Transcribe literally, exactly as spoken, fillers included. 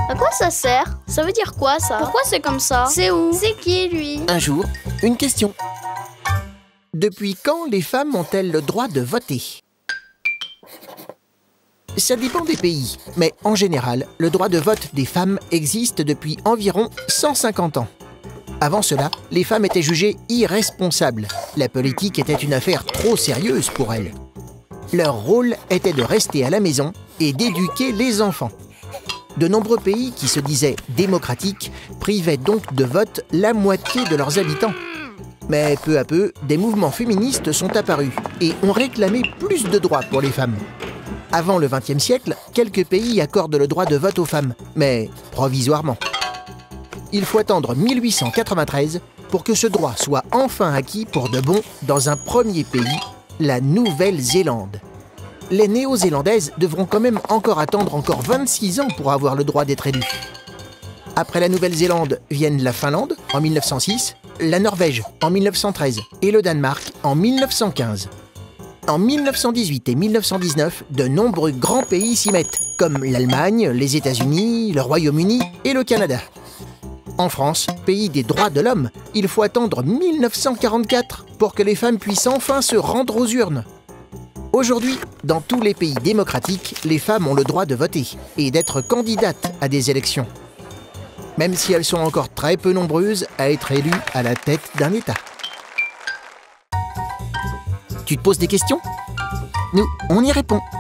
À quoi ça sert? Ça veut dire quoi ça? Pourquoi c'est comme ça? C'est où? C'est qui lui? Un jour, une question. Depuis quand les femmes ont-elles le droit de voter? Ça dépend des pays, mais en général, le droit de vote des femmes existe depuis environ cent cinquante ans. Avant cela, les femmes étaient jugées irresponsables. La politique était une affaire trop sérieuse pour elles. Leur rôle était de rester à la maison et d'éduquer les enfants. De nombreux pays qui se disaient démocratiques privaient donc de vote la moitié de leurs habitants. Mais peu à peu, des mouvements féministes sont apparus et ont réclamé plus de droits pour les femmes. Avant le vingtième siècle, quelques pays accordent le droit de vote aux femmes, mais provisoirement. Il faut attendre mille huit cent quatre-vingt-treize pour que ce droit soit enfin acquis pour de bon dans un premier pays, la Nouvelle-Zélande. Les Néo-Zélandaises devront quand même encore attendre encore vingt-six ans pour avoir le droit d'être élues. Après la Nouvelle-Zélande viennent la Finlande en mille neuf cent six, la Norvège en mille neuf cent treize et le Danemark en mille neuf cent quinze. En mille neuf cent dix-huit et mille neuf cent dix-neuf, de nombreux grands pays s'y mettent, comme l'Allemagne, les États-Unis, le Royaume-Uni et le Canada. En France, pays des droits de l'homme, il faut attendre mille neuf cent quarante-quatre pour que les femmes puissent enfin se rendre aux urnes. Aujourd'hui, dans tous les pays démocratiques, les femmes ont le droit de voter et d'être candidates à des élections. Même si elles sont encore très peu nombreuses à être élues à la tête d'un État. Tu te poses des questions? Nous, on y répond.